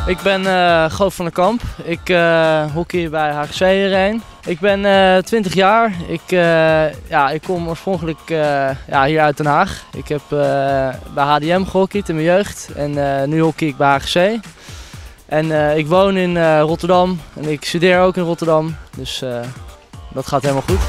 Ik ben Goof van der Kamp. Ik hockey bij HGC hierheen. Ik ben 20 jaar. Ik kom oorspronkelijk hier uit Den Haag. Ik heb bij HDM gehockeyd in mijn jeugd en nu hockey ik bij HGC. En ik woon in Rotterdam en ik studeer ook in Rotterdam, dus dat gaat helemaal goed.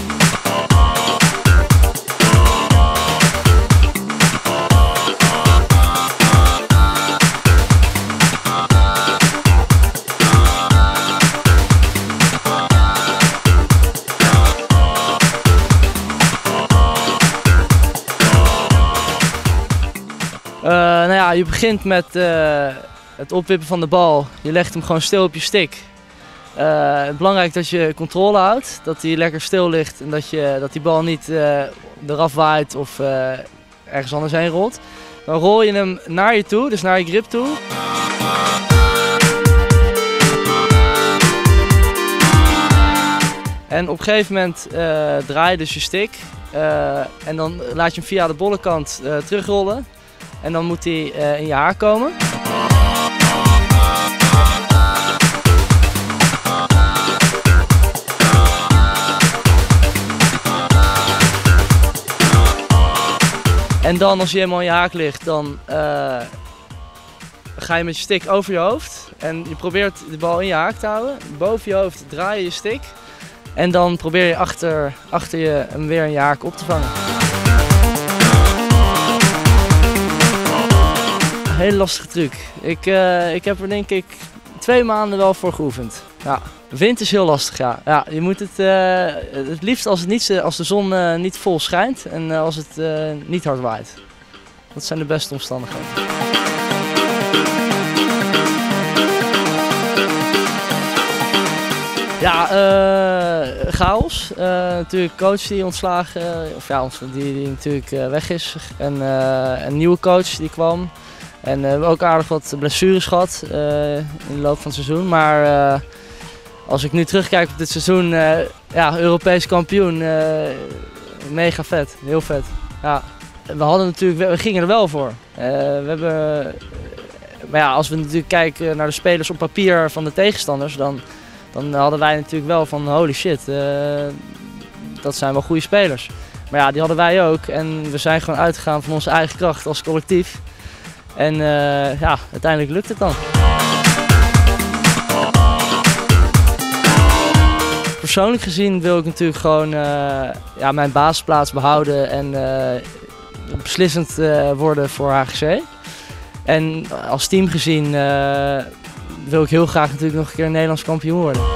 Je begint met het opwippen van de bal. Je legt hem gewoon stil op je stick. Belangrijk dat je controle houdt, dat hij lekker stil ligt en dat die bal niet eraf waait of ergens anders heen rolt. Dan rol je hem naar je toe, dus naar je grip toe. En op een gegeven moment draai je dus je stick en dan laat je hem via de bolle kant terugrollen. En dan moet hij in je haar komen. En dan als hij helemaal in je haak ligt, dan ga je met je stick over je hoofd. En je probeert de bal in je haak te houden. Boven je hoofd draai je je stick. En dan probeer je achter je hem weer in je haak op te vangen. Een hele lastige truc. Ik heb er denk ik 2 maanden wel voor geoefend. Ja. Wind is heel lastig, ja. Je moet het liefst als de zon niet vol schijnt en als het niet hard waait. Dat zijn de beste omstandigheden. Ja, chaos. Natuurlijk coach die ontslagen, die natuurlijk weg is. En een nieuwe coach die kwam. En we hebben ook aardig wat blessures gehad in de loop van het seizoen. Maar als ik nu terugkijk op dit seizoen, Europees kampioen, mega vet, heel vet. Ja. We gingen er wel voor. Maar als we natuurlijk kijken naar de spelers op papier van de tegenstanders, dan hadden wij natuurlijk wel van holy shit, dat zijn wel goede spelers. Maar ja, die hadden wij ook en we zijn gewoon uitgegaan van onze eigen kracht als collectief. En uiteindelijk lukt het dan. Persoonlijk gezien wil ik natuurlijk gewoon mijn basisplaats behouden en beslissend worden voor HGC. En als team gezien wil ik heel graag natuurlijk nog een keer Nederlands kampioen worden.